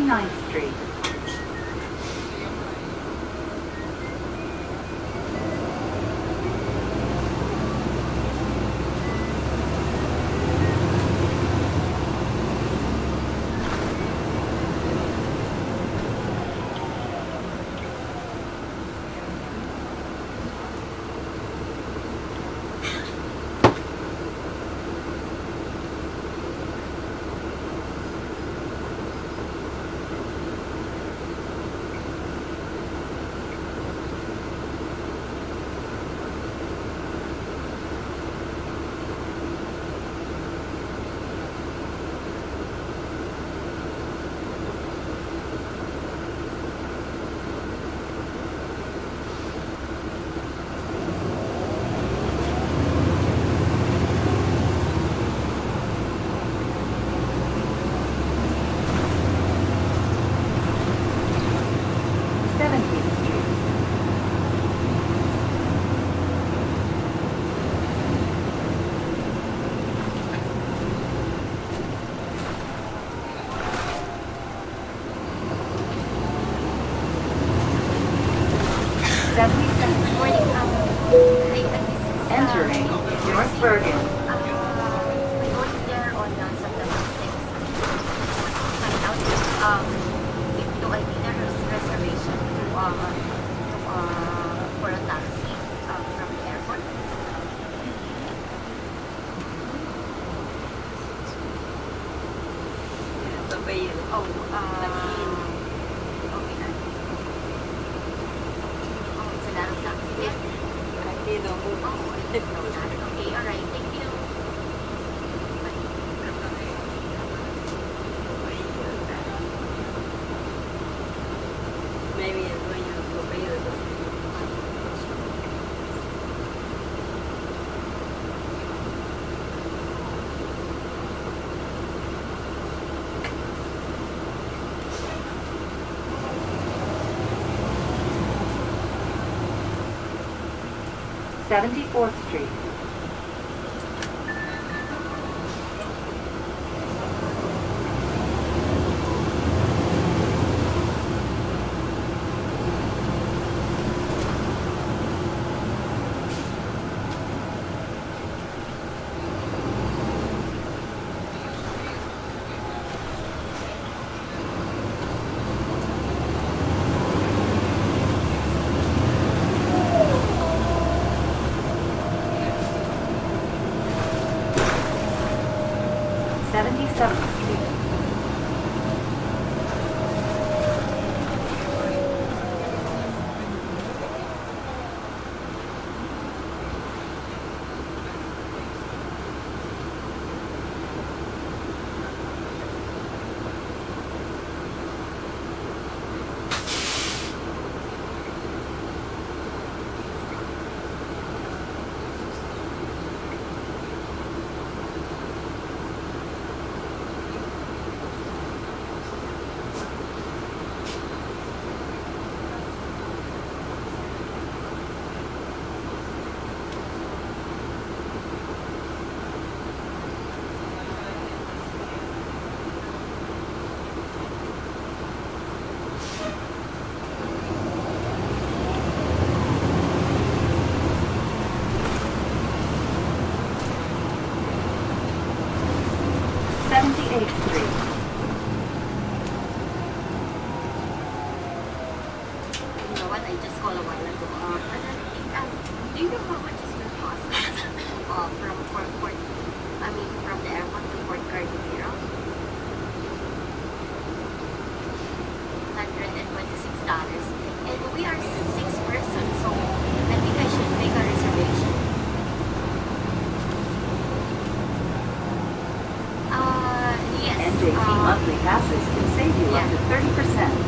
29th Street. Entering North Bergen. We're going there on September 6th. Find out if do I need a reservation for a taxi from the airport. Oh, it's a lot of taxi there. Okay, alright, thank you. Maybe it's when you go pay the 74th Street. NJT monthly passes can save you up to 30%.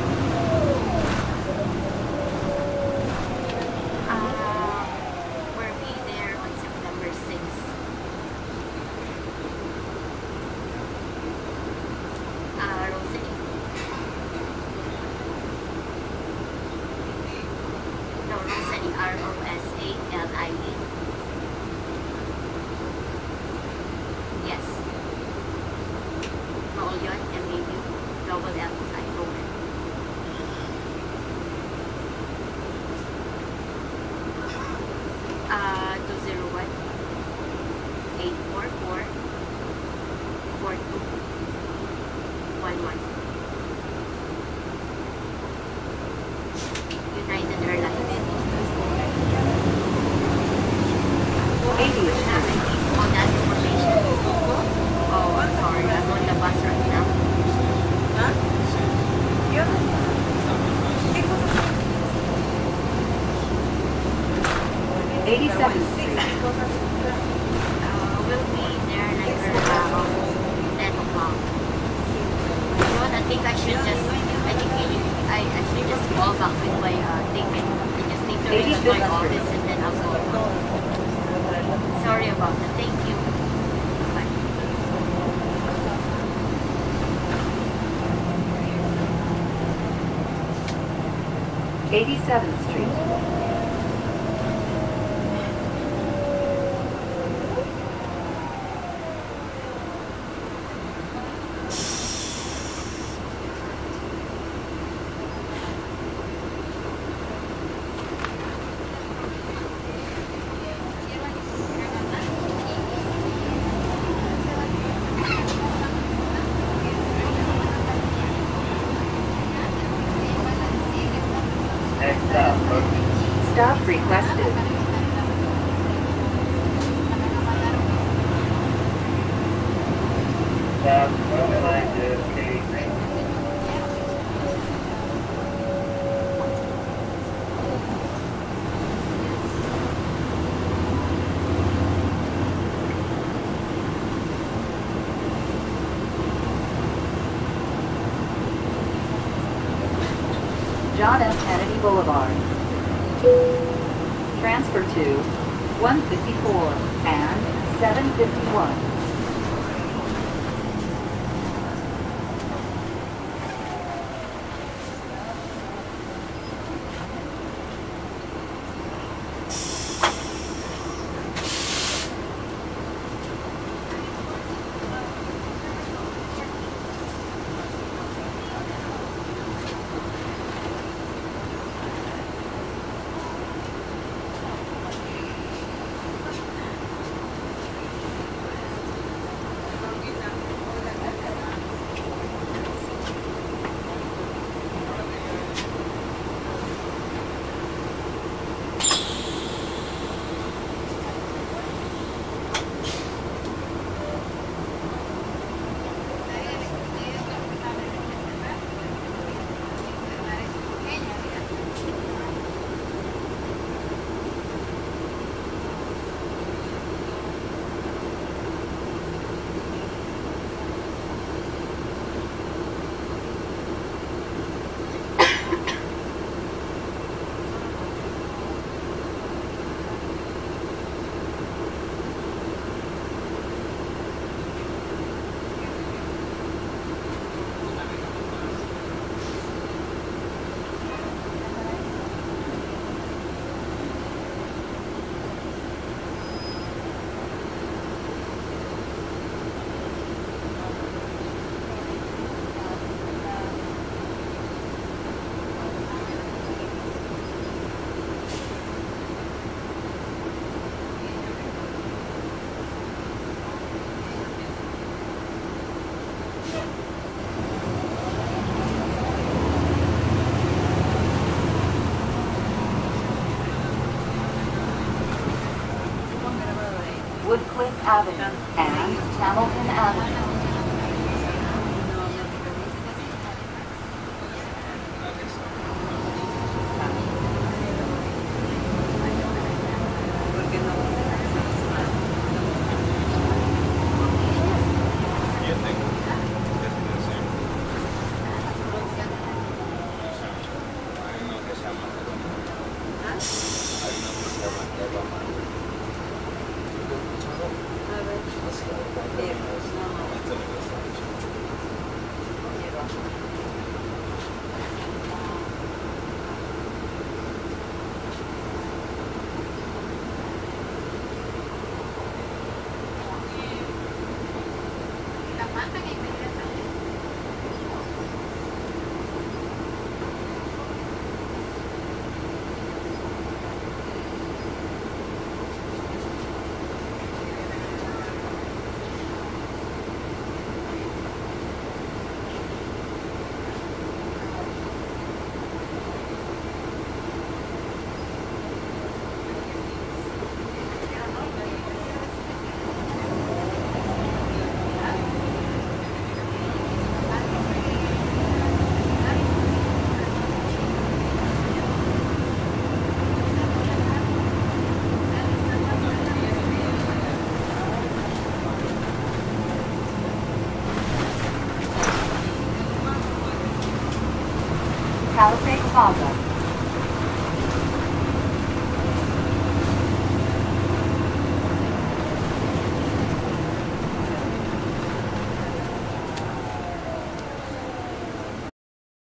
We'll be there on September 6th. Rosary. No, Rosary. R-O-S-A-L-I-E. Yes. Maulion, M-A-U, double L-I. 844-4211. United Airlines. 80 Have any on that information? Oh, I'm sorry. I'm on the bus right now. Huh? Yeah. 87th Street. We'll be there like around 10 o'clock. You know what? I think I should just, I should just call back with my ticket. I just need to reach my office and then I'll go. Sorry about that. Thank you. Bye. 87th Street. Stop requested. John F. Kennedy Boulevard. Transfer to 154 and 751. Woodcliff Avenue and Hamilton Avenue. Palisade Plaza.